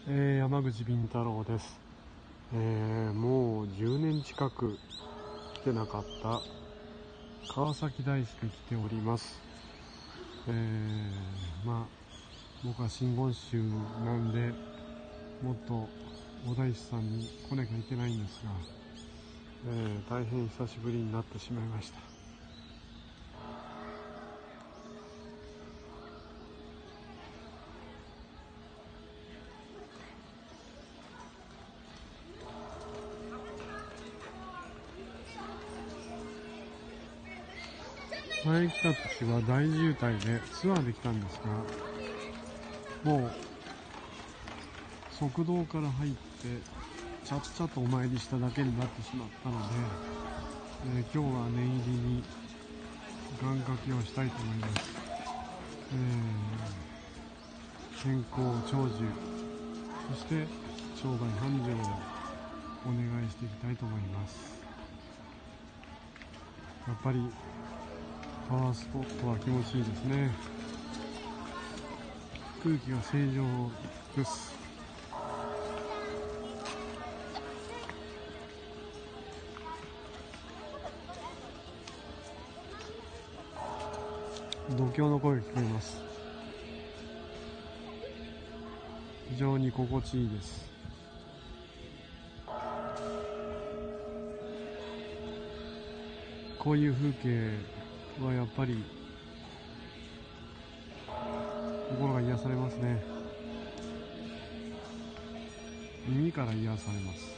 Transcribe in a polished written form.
山口敏太郎です。もう10年近く来てなかった川崎大師に来ております。僕は真言宗なんでもっとお大師さんに来なきゃいけないんですが、大変久しぶりになってしまいました。前来た時は大渋滞でツアーで来たんですが、もう側道から入ってちゃっちゃとお参りしただけになってしまったので、今日は念入りに願掛けをしたいと思います。健康長寿、そして商売繁盛をお願いしていきたいと思います。やっぱりパワースポットは気持ちいいですね。空気が清浄です。度胸の声が聞こえます。非常に心地いいです。こういう風景はやっぱり心が癒されますね。耳から癒されます。